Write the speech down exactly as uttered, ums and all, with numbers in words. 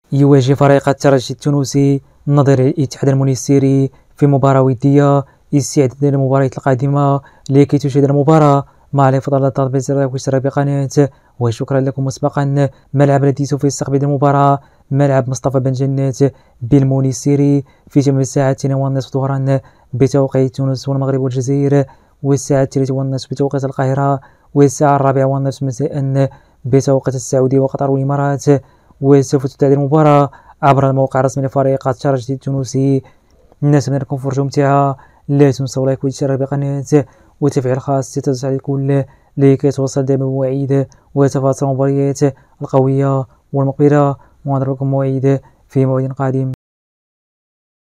يواجه فريق الترجي التونسي نظير الاتحاد المنستيري في مباراة ودية استعدادا للمباراة القادمة. لكي تشاهد المباراة ما عليك فضل الضغط بالزر واشتراك بقناة. وشكرا لكم مسبقا. ملعب الذي سوف يستقبل المباراة ملعب مصطفى بن جنات بالمنستيري في تمام الساعة الثانية والنصف ظهرا بتوقيت تونس والمغرب والجزائر، والساعة الثالثة والنصف بتوقيت القاهرة، والساعة الرابعة والنصف مساء بتوقيت السعودية وقطر والإمارات. وسوف تتابع المباراة عبر الموقع الرسمي لفريق الترجي التونسي. الناس منكم فرجة ممتعة، لا تنسوا لايك والاشتراك بالقناة وتفعيل خاص تتصل الكل لكي توصل دائما بمواعيد وتفاصيل المباريات القوية والمقبلة. ونضربكم مواعيد في موعد قادم.